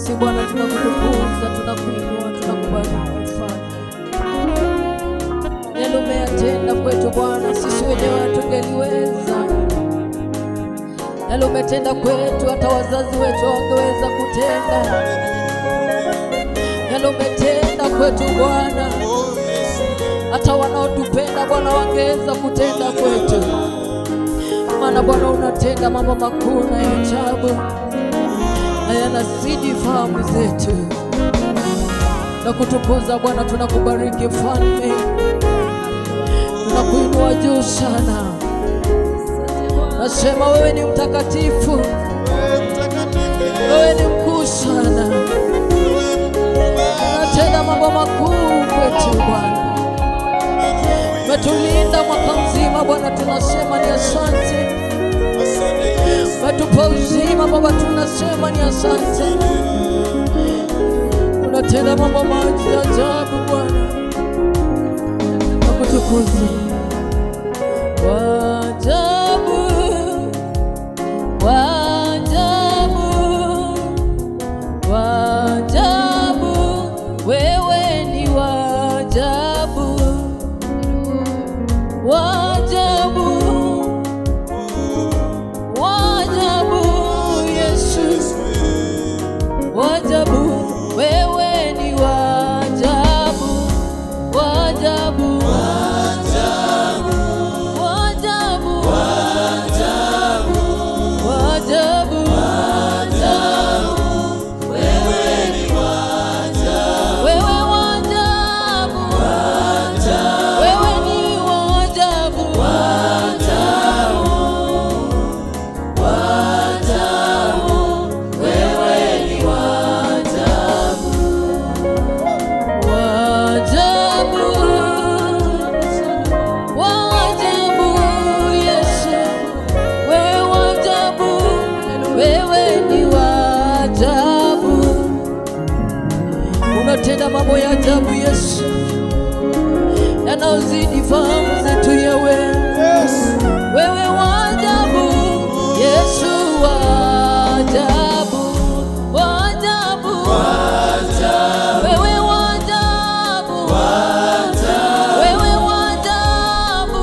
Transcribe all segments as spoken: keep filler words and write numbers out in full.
nasi Bwana tunakutukuza, tunakuinua, tunakubariki Mfalme. Yale umeyatenda kwetu Bwana, sisi wenyewe hatungeliweza. Yale umetenda kwetu hata wazazi wetu wangeweza kutenda. Yale umetenda kwetu Bwana, hata wanaotupenda Bwana wangeweza kutenda kwetu. Maana Bwana unatenda mambo makuu na ya ajabu, na yanazidi fahamu zetu. Na kutukuza Bwana, tunakubariki Mfalme, tunakuinua juu sana. Nasema wewe ni mtakatifu, wewe ni mkuu sana, unatenda mambo makuu kwetu Bwana. Umetulinda mwaka mzima Bwana, tunasema ni asante. Umetupa uzima Baba, tunasema ni asante. Unatenda mambo maji ya ajabu Bwana, nakutukuza. Wajabu, wajabu, wajabu, wewe ni wajabu. Wajabu, wajabu Yesu, wajabu, wewe ni wajabu. Wajabu, wajabu, wajabu, wajabu, wajabu, wewe ni wajabu. Wewe wajabu, wewe ni wajabu. Wajabu, wajabu, wewe ni wajabu. Wajabu, wajabu Yesu, wewe wajabu, wewe ni wajabu. Unatenda mambo ya ajabu Yesu, yanaozidi fahamu zetu yewe. Wewe wajabu Yesu, wajabu, wajabu, wewe wajabu, wewe wajabu,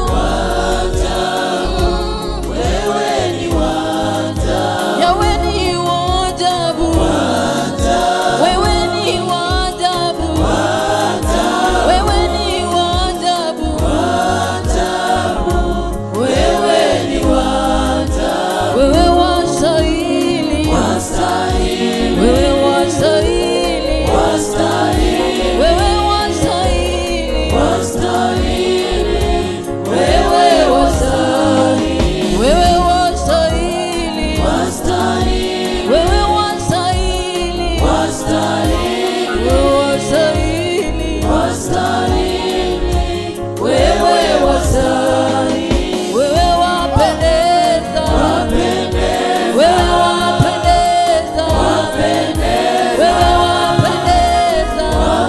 wewe ni wajabu. Yawe ni wajabu, wewe ni wajabu, wewe ni wajabu, wewe ni wajabu. Wewe wastahili, wewe wastahili, wewe wastahili, wewe wastahili, wewe wastahili, wewe wastahili, wewe wastahili, wewe wastahili. Wewe wapendeza, wewe wapendeza, wewe wapendeza,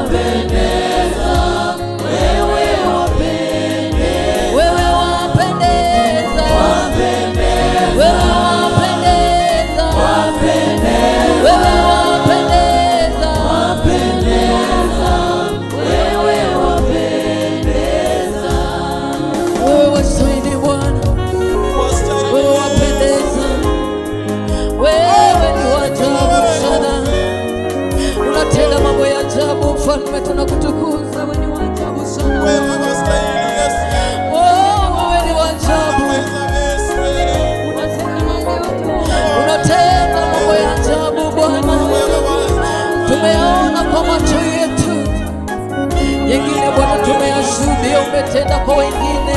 wewe wapendeza, wewe wapendeza, wewe wapendeza, wewe wapendeza, wewe wapendeza. Wewe wastahili Bwana, wewe wapendeza, wewe ni wajabu sana. Unatenda mambo ya ajabu Mfalme, tunakutukuza. Wewe ni wajabu sana, oh, wewe ni wajabu. Unatenda mambo ya ajabu Bwana, tumeona kwa macho yetu, yengine Bwana tumeyashuhudia umetenda kwa wengine.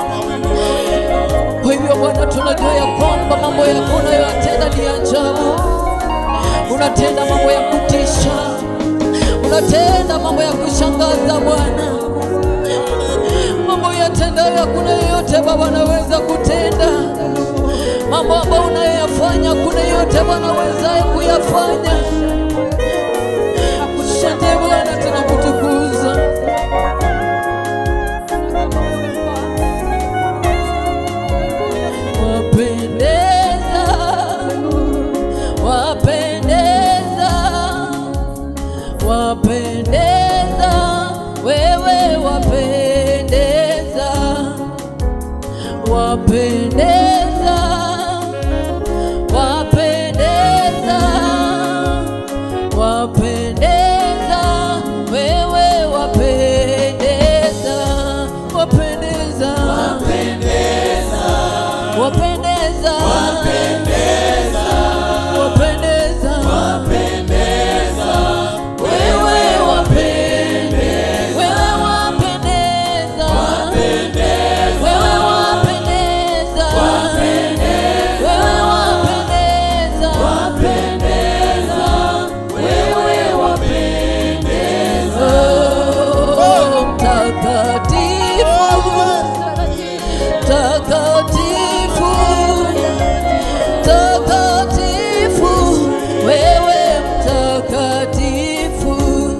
Kwa hivyo Bwana, tunajua ya kwamba mambo yako unayoyatenda ni ajabu. Unatenda mambo ya kutisha, unatenda mambo ya kushangaza Bwana. Mambo yatendayo hakuna yeyote Baba anaweza kutenda. Mambo ambayo unayoyafanya hakuna yeyote Bwana awezaye kuyafanya. Asante Bwana, tunakutukuza. Wapendeza, wapendeza, wapendeza, wapendeza, wapendeza, wewe wapendeza, wapendeza, wapendeza, wapendeza, wapendeza, wapendeza, wapendeza, wewe wapendeza, wewe wapendeza, wapendeza, wewe wapendeza, wapendeza, wewe wapendeza, wewe wapendeza, takatifu, takatifu, wewe mtakatifu,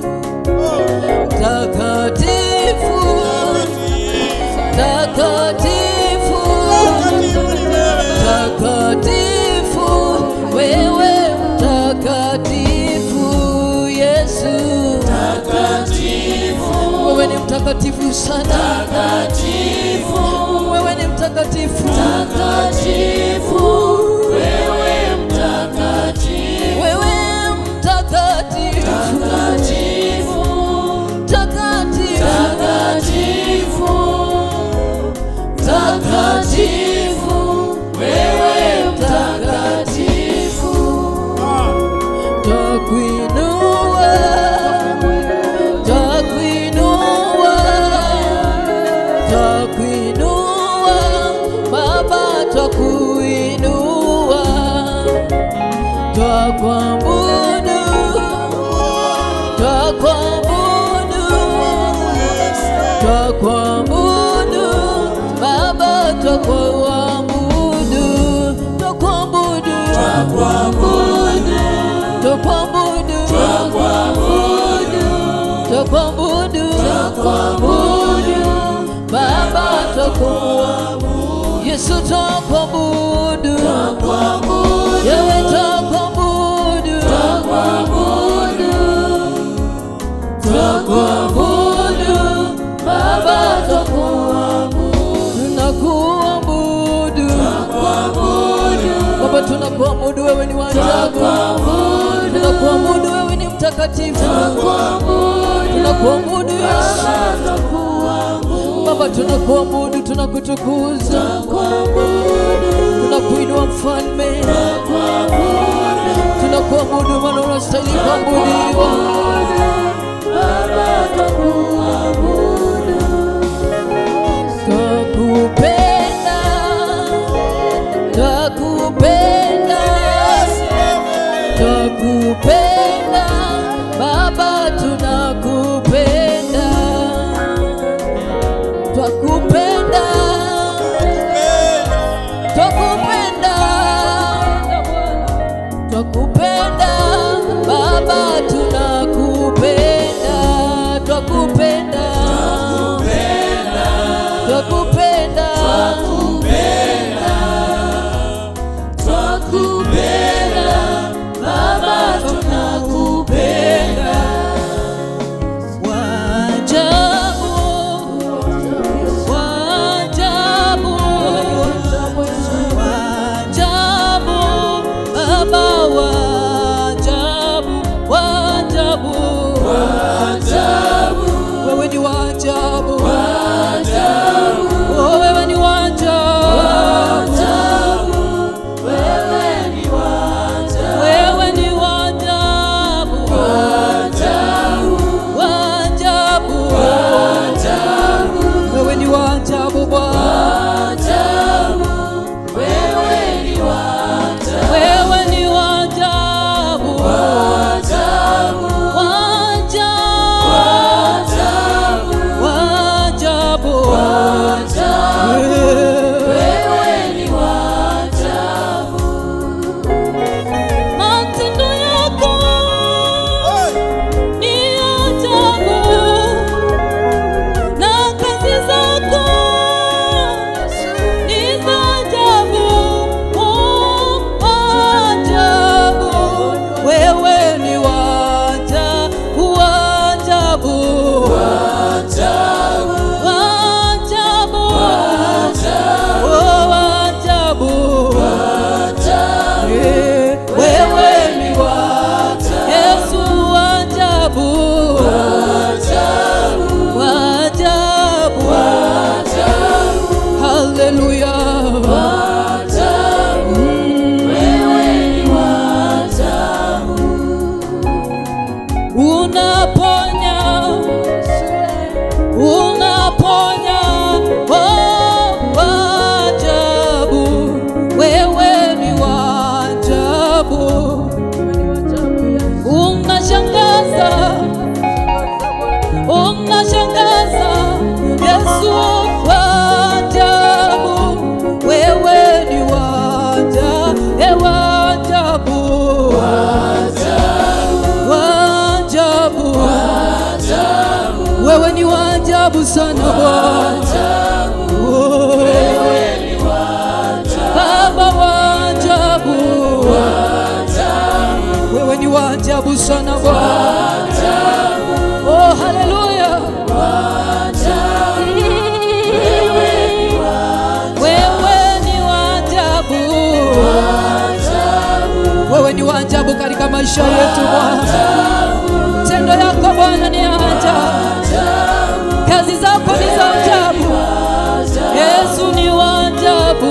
takatifu, takatifu, takatifu, wewe mtakatifu, Yesu takatifu, wewe ni mtakatifu sana, takatifu, wewe ni mtakatifu, takatifu, wewe mtakatifu, wewe mtakatifu, takatifu, takatifu, takatifu, wewe mtakatifu, twakuinua, twakuinua, twakuinua, Baba twakuinua, twakuabudu, twakuabudu, twakuabudu, Baba twakuabudu, twakuabudu, twakuabudu, twakuabudu, twakuabudu, twakuabudu, Baba twakuabudu, Yesu twakuabudu, twakuabudu, Yewe twakuabudu, twakuabudu, twakuabudu, Baba twakuabudu, tunakuabudu, twakuabudu, Baba tunakuabudu, wewe ni wa ajabu, tunakuabudu, wewe ni mtakatifu, tunakuabudu Yesu, Baba tunakuabudu, tunakutukuza, tunakuinua mfalme, tunakuabudu maana unastahili kuabudiwa, Baba tunakuabudu, twakupenda, twakupenda, twakupenda, Baba tunakupenda, twakupenda, twakupenda, twakupenda, Baba tunakupenda, twakupenda, twakupenda, twakupenda, Baba tunakupenda. unaponya, unaponya, oh, ajabu, wewe ni ajabu, unashangaza, unashangaza, Yesu ajabu, wewe ni ajabu, ajabu, wewe ni ajabu sana Bwana, Baba ajabu, wewe ni ajabu sana Bwana, oh haleluya, wewe ni ajabu, wewe ni ajabu katika maisha yetu Bwana. Tendo yako Bwana ni ajabu, kazi zako ni za ajabu, Yesu ni ajabu,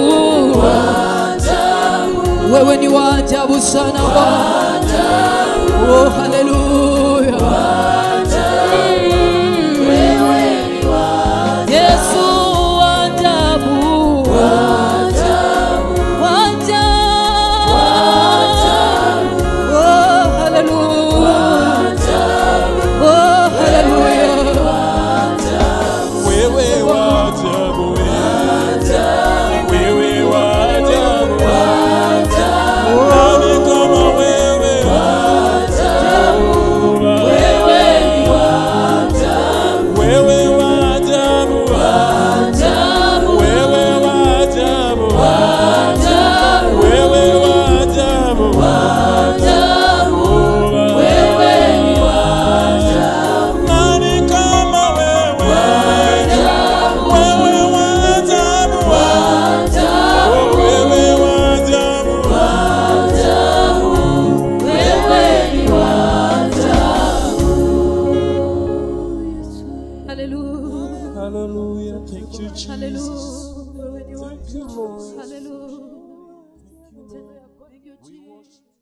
wewe ni ajabu sana Bwana, oh haleluya, Yesu ajabu, Hallelujah. Thank you, Jesus. Hallelujah. Thank you, Lord. Hallelujah. Thank you, Lord. Thank you, Jesus.